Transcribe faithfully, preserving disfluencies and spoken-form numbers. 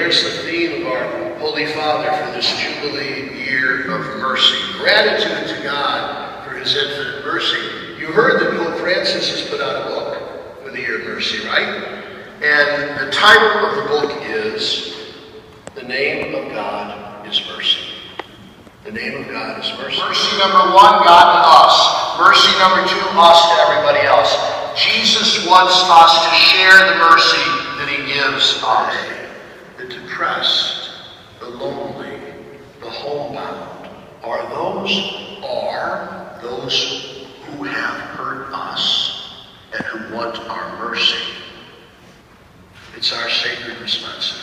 there's the theme of our Holy Father for this Jubilee year of mercy. Gratitude to God for his infinite mercy. You heard that Pope Francis has put out a book for the year of mercy, right? And the title of the book is The Name of God is Mercy. The name of God is mercy. Mercy number one, God to us. Mercy number two, us to everybody else. Jesus wants us to share the mercy that he gives us. The depressed, the lonely, the homebound are those are those who have hurt us and who want our mercy. It's our sacred responsibility.